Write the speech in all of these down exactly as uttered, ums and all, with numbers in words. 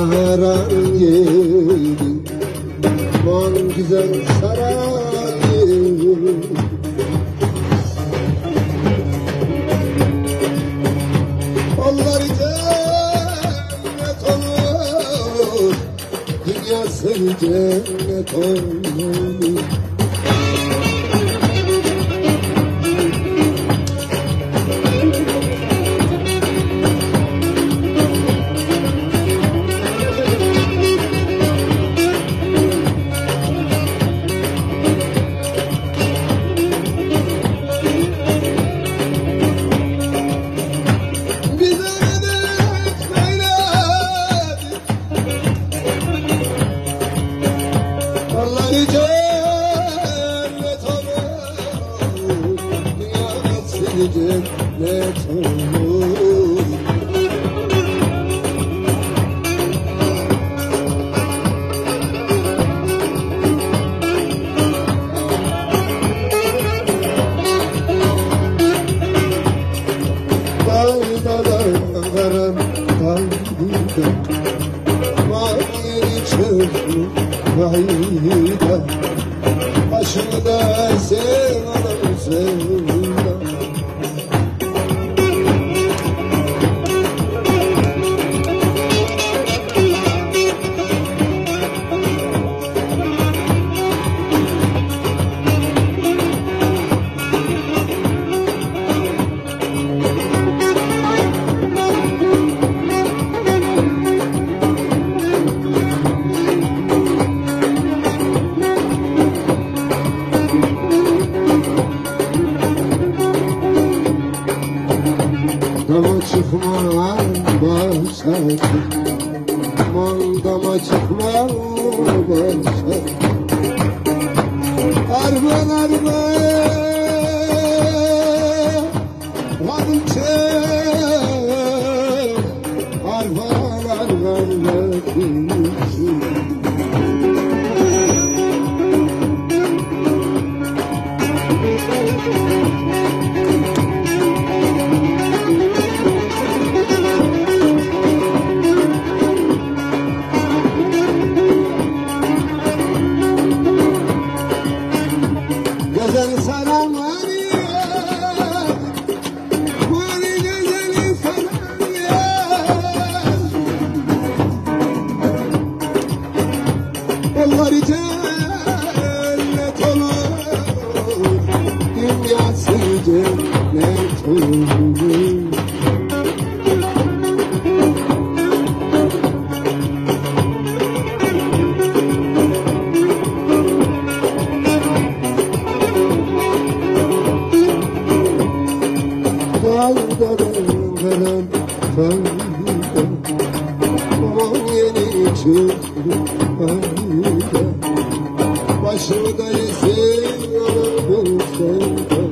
Saharan yeri, aman güzel sarayım. Onlar cennet olur, dünyası cennet olur. Cennet olur. Dağdalarım dağda, mavi çöplü kayda, başımda sevdanım sevdan. Dama çıkma başladı, aman dama çıkma başladı. Arman arman adım çek, arman arman öpüşüm. Güzel sana mani, mani güzeli sana ya. Onlar cennet olur, dünyası cennet olur. Dağdalarım veren fayda, aman yeni çıktı fayda, başımda esiyor bu sevda.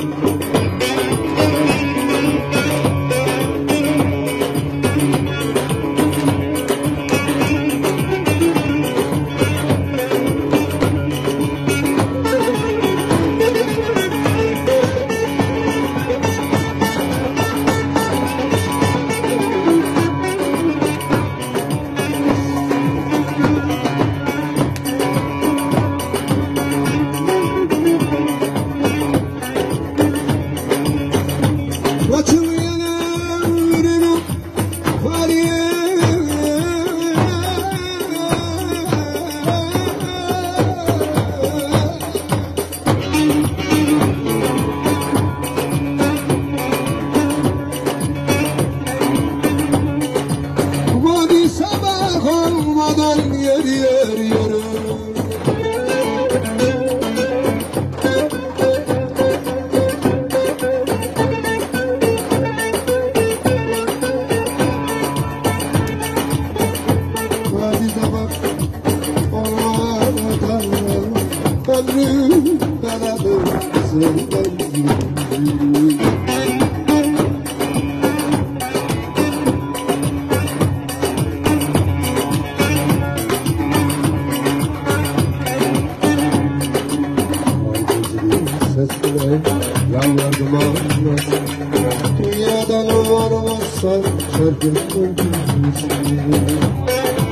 Olmadan yer yer yürü. Hadi sabah olmadan ömrüm beraber senden yürü. Yalvardım olmaz, dünyadan varmazsan şarkı koydum.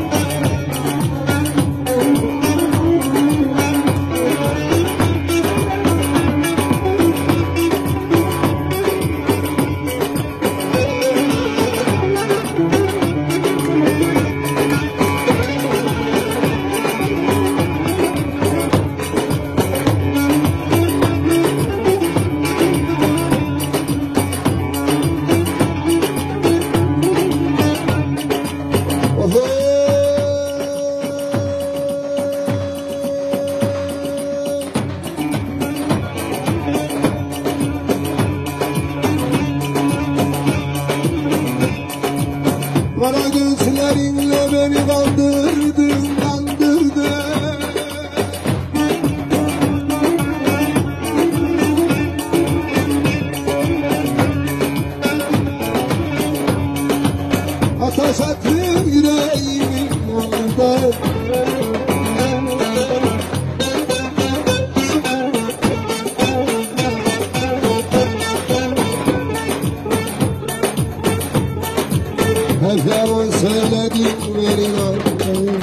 Hep yalan söyledin beni nankör.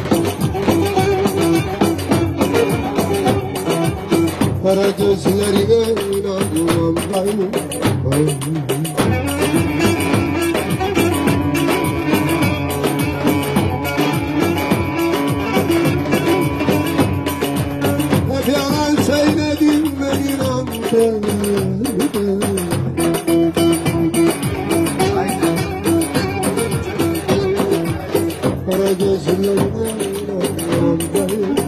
Kara gözlerine inanmam ben. Hep yalan söyledin beni nankör. Kara gözlerine inanmam ben.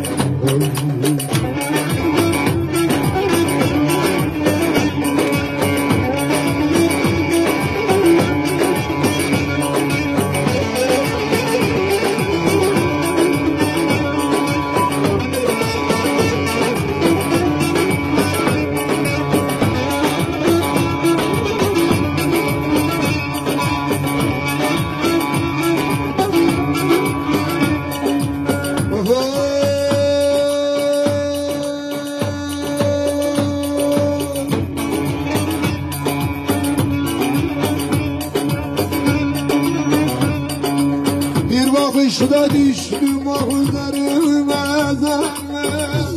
Bir bakışta düştüm ah üzerime zalim.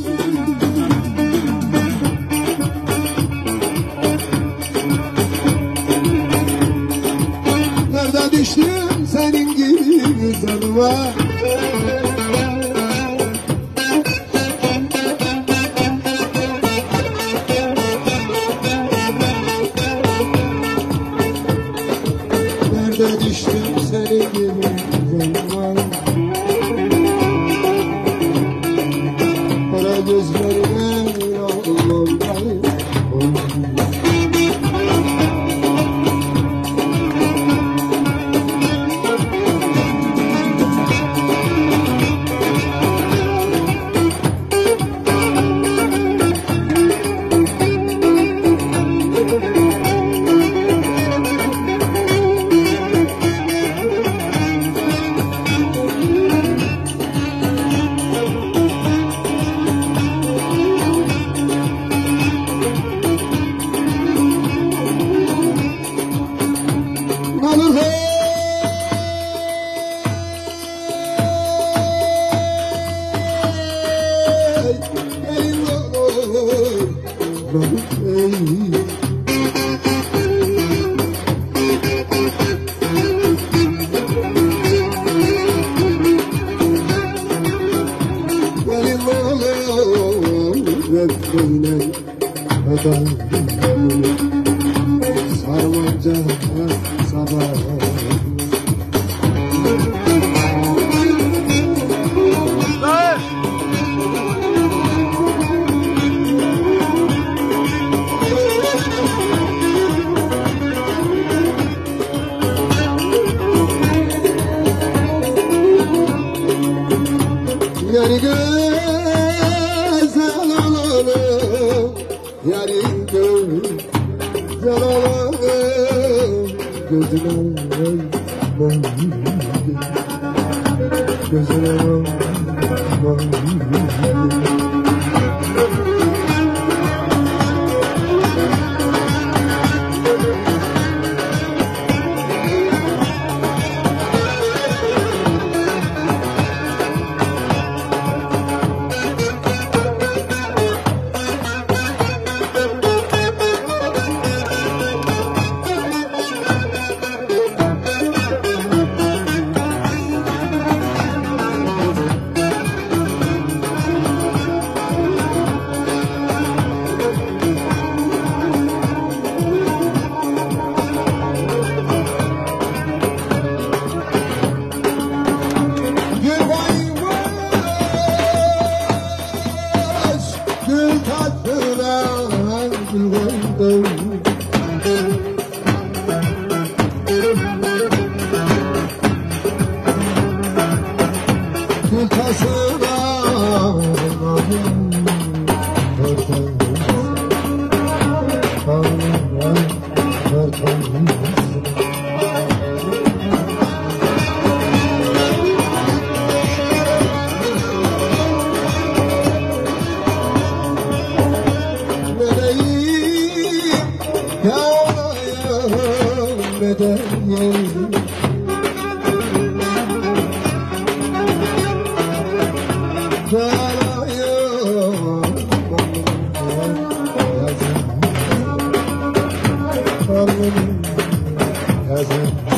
Nerede düştüm senin gibi güzelime. Nerede düştüm senin gibi güzelime. Kara gözlerine inanmam ben. Sarmanca sabah. Yani güzel olalım, yani güzel olalım, gözüne aman, gözüne aman. alnının yazı